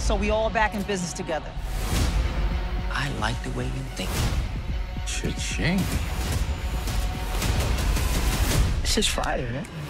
so we all back in business together. I like the way you think. Cha-ching. It's just Friday, man.